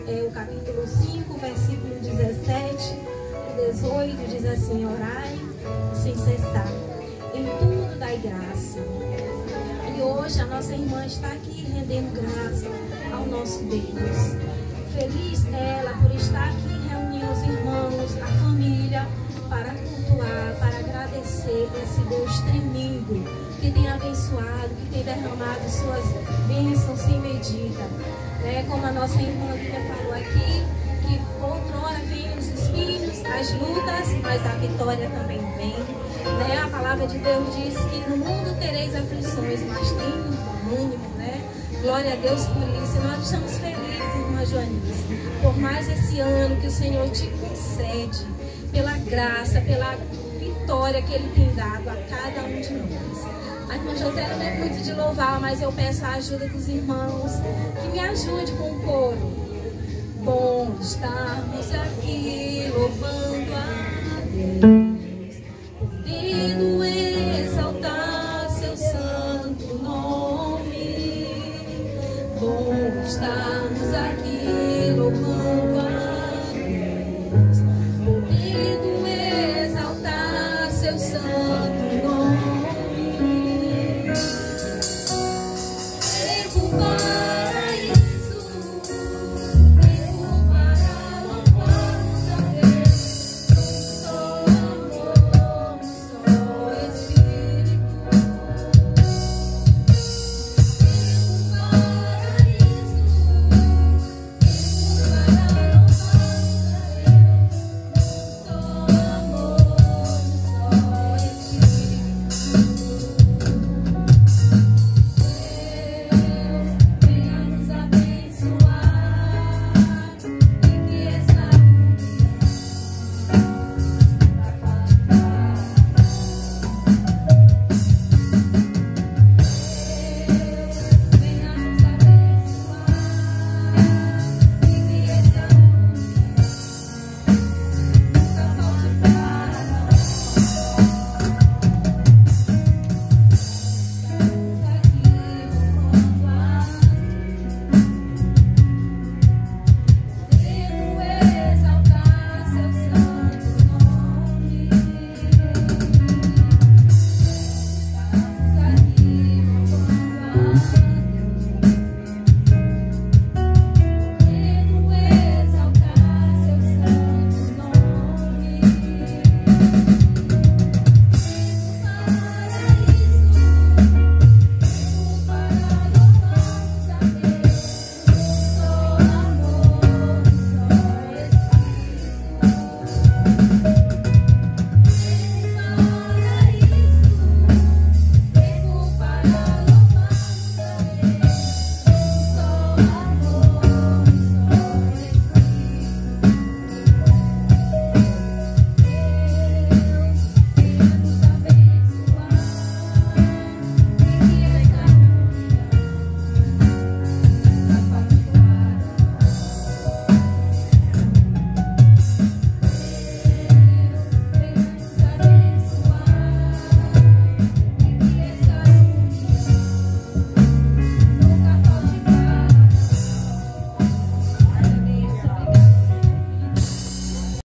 o capítulo 5, versículo 17, 18, diz assim: orai sem cessar, em tudo dai graça. E hoje a nossa irmã está aqui rendendo graça ao nosso Deus. Feliz ela por estar aqui reunindo os irmãos, a família, para cultuar, para agradecer esse Deus tremendo que tem abençoado, que tem derramado suas bênçãos sem medida. Como a nossa irmã Lívia falou aqui, que outrora vem os espinhos, as lutas, mas a vitória também vem. A palavra de Deus diz que no mundo tereis aflições, mas tem bom ânimo, Glória a Deus por isso. E nós estamos felizes, irmã Joanice, por mais esse ano que o Senhor te concede, pela graça, pela vitória que Ele tem dado a cada um de nós. A irmã José não é muito de louvar, mas eu peço a ajuda dos irmãos que me ajude com o coro. Bom está